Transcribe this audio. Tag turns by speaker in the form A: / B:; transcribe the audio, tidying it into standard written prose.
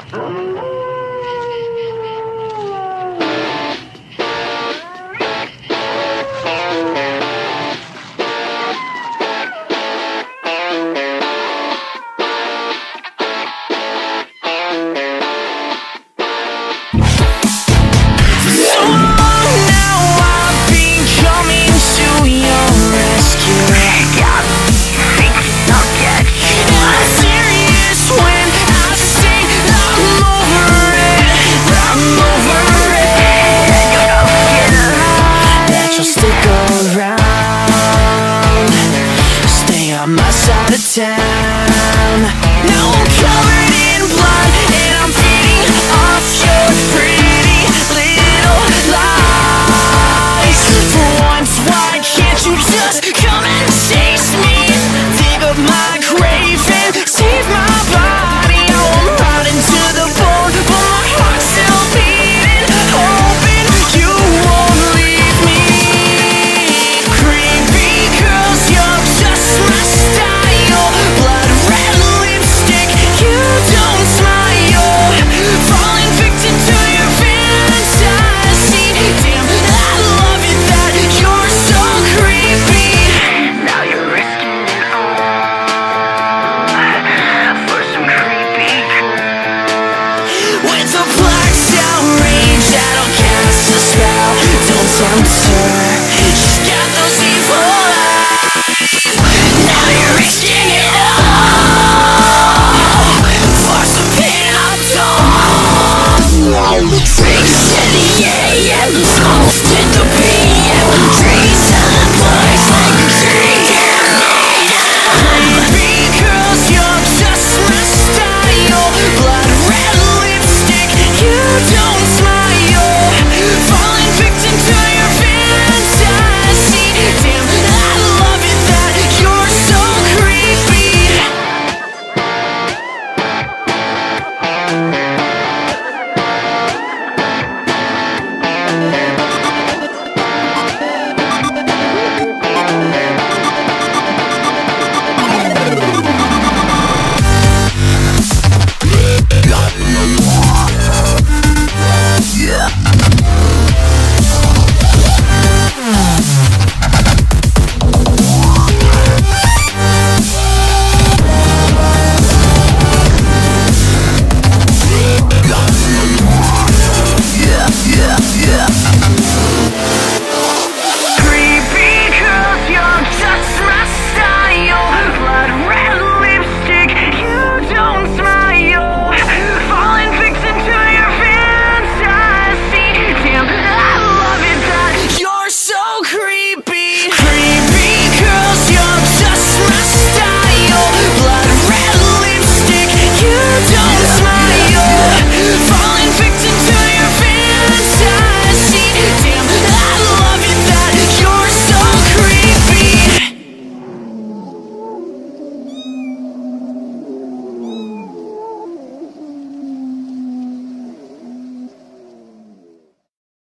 A: My side of town. Now I'm covered in blood and I'm feeding off your pretty little lies. For once, why can't you just come and chase me? Dig up my grave and save my body. Oh, I'm rotting to the bone, but my heart's still beating, hoping you won't leave me. Creepy girls, you're just my style. Blood red lipstick, you don't smile. Falling victim to your fantasy. Damn, I love it that you're so creepy. Now you're risking it all for some creepy girl. With a blacked out rage, I don't cast a spell. Don't tempt her, she's got those evil eyes. Now you're risking it all for some pin-up doll. Drinks in the AM, smoke in the PM. Trees